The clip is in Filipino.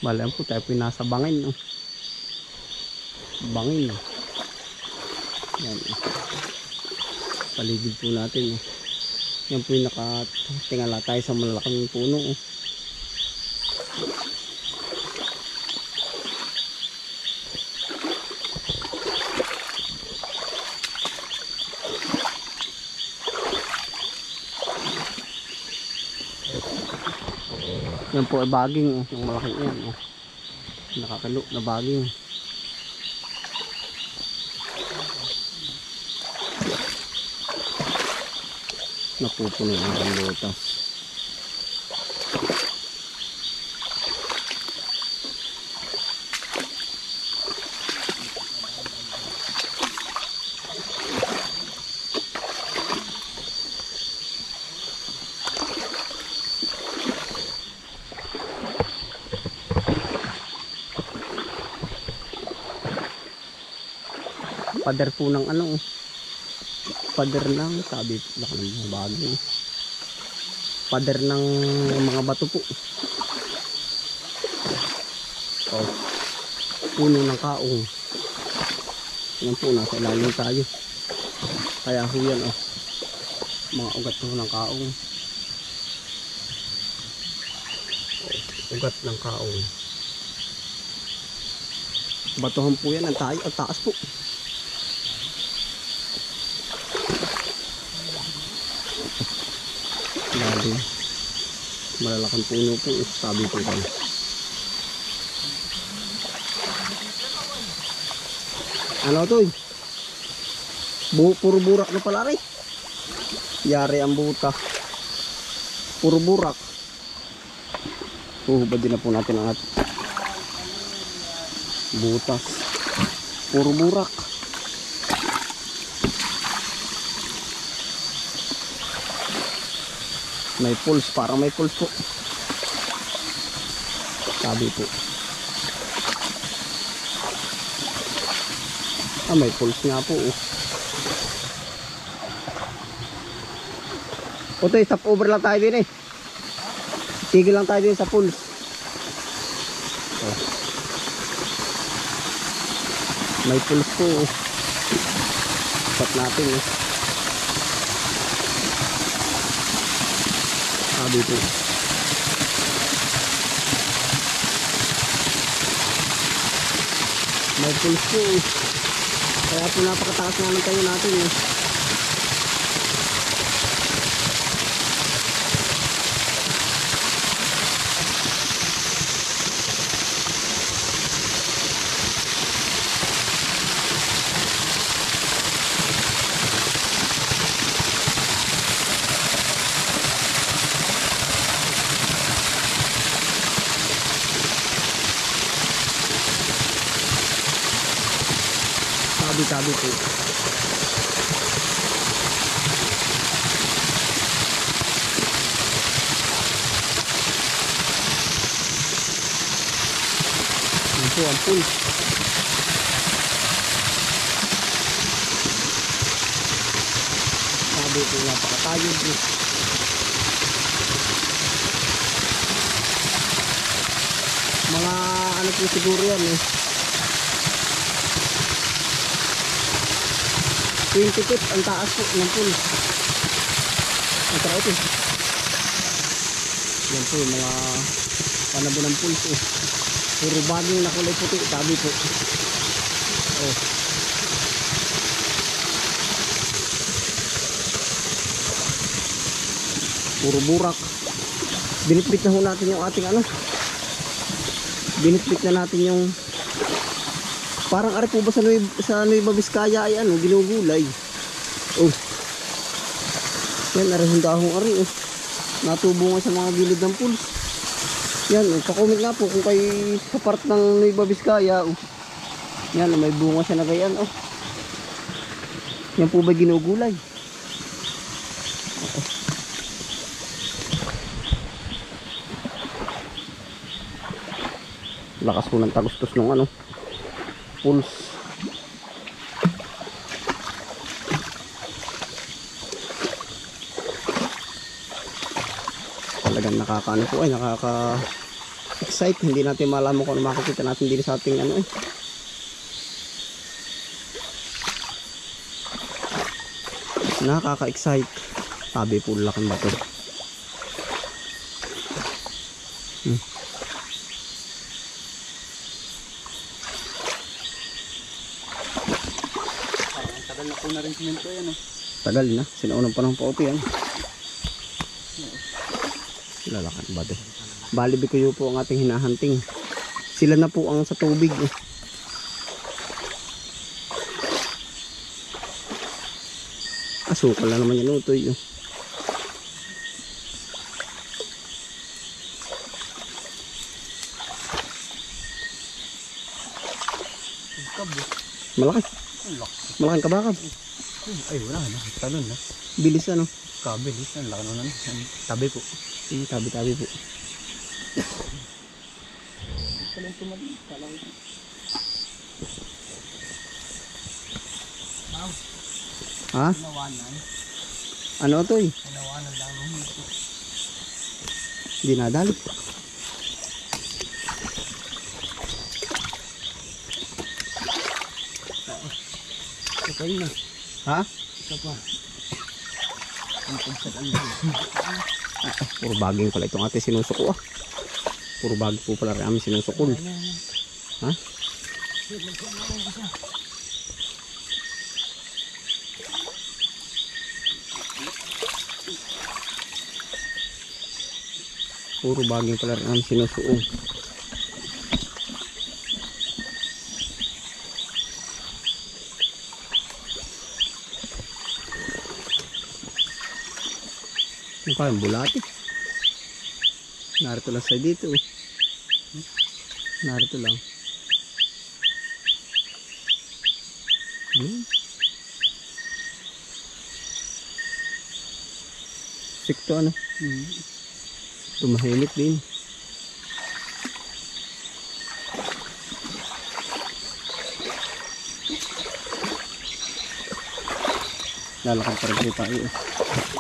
Balang po tayo pinasa bangin, no? Bangin, no? Yan, paligid po natin, no? Yan po yung nakatingala tayo sa malalaking puno, no? Yan po ay baging, oh. Yung malaking yan, oh. Nakakalo na baging. Napupuno ang rambutas. Pader po ng ano, pader ng sabi laki ng bagay, pader ng mga bato po. Oh, puno ng kaong. Yan po, nasa ilalim tayo, kaya ho yan, oh, mga ugat po ng kaong. Oh, ugat ng kaong, batuhan po yan, ang taas po. Lalim, malalaking puno po, sabi po tayo. Ano to? Puro burak na pala rin. Yari ang buta, puro burak. Hubad din na po natin ang butas, puro burak. May pulse, parang may pulse po, sabi po. Ah, may pulse nga po, oh. Oto, stop over lang tayo din, eh. Tigil lang tayo din sa pulse. Oh. May pulse po, oh. Stop natin, eh. Sabi po. May pulse po, eh. Kaya po napakataas naman tayo natin, eh. Sabi po. Yan po ang pulse. Sabi po, napakatayod, eh. Mga ano po siguro yan, eh. 20 feet ang taas po ng pulse. Ang tara ito. Yan po yung mga panabo ng pulse, eh. Puro baging na kulay puti, sabi po. Oh. Puro burak. Binitbit na ho natin yung ating ano. Binitbit na natin yung parang ari po ba sa Nueva Vizcaya ay ano, ginugulay. Oh. Yan, ari dahong ari, oh. Natubo nga sa mga gilid ng pulse. Yan, oh. Pa-comment nga po kung kay sa part ng Nueva Vizcaya, oh. Yan, may bunga siya na gayan, oh. Yan po ba ginugulay? Oh. Lakas po ng tagustos ng ano, pulse. Talagang nakakaano po ay excite, hindi natin malaman kung ano makikita natin din sa ating ano eh. Nakaka-excite. Sabi po laking bato. Tagal na po na rin simento yan eh. Tagal na, sinaunang panahon pa ito yan. Lalaking bato. Bali Bikuyo po ang ating hinahunting. Sila na po ang sa tubig eh. Asukal na naman yan utoy oh. Malaki. Malaking kabakab. Ay wala na, talon na. Bilis ano. Kabilis, ang laki naman. Tabi po. Tabi-tabi po. Ha? Nawanan. Ano to eh? Nawanan lang nung hito. Hindi nadali. Kapal na. Ha? Isa pa. Ang pagsakan Puro baging pala itong ate sinusuko ah. Puro baging po pala rin aming sinusukol. Ha? Puro baging pala rin aming sinusuong. Ano kayang bulati? Narito lang sa dito. Narito lang. Sikto ano? Tumahimik din. Lalakad pa rin tayo.